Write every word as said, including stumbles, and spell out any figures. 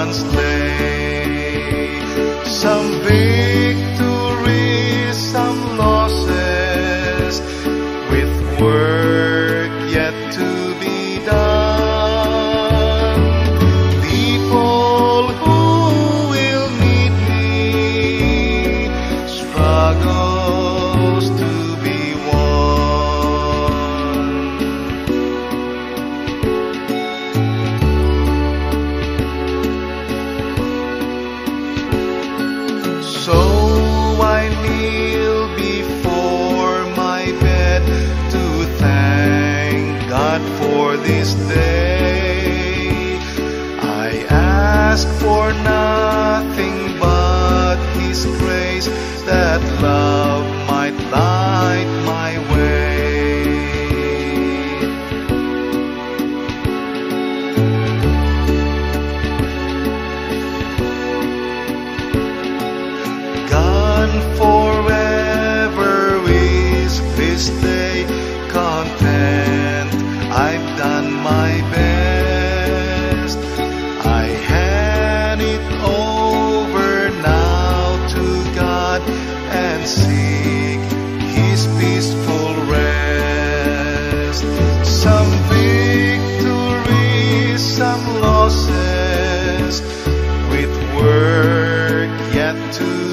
once lay. Some victories, some losses, with work yet to be done. People who will meet me, struggles to be won. So I kneel before my bed to thank God for this day. I ask for nothing but His grace, that love might light my way. Gone forever is this day, content, I've done my best. I hand it over now to God and seek His peaceful rest. Some victories, some losses, with work yet to